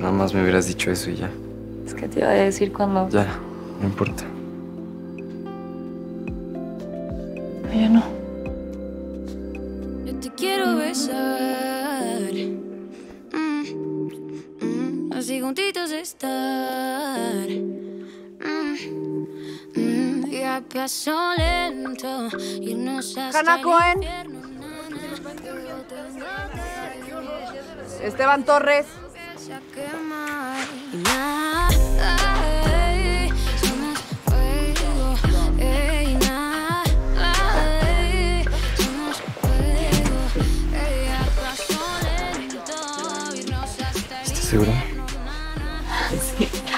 Nada más me hubieras dicho eso y ya. Es que te iba a decir cuando... Ya, no importa. Ya no. Yo te quiero besar. Así juntitos estar. Y a paso lento. Irnos hasta Jana Cohen. Esteban Torres. ¿Estás segura? Sí.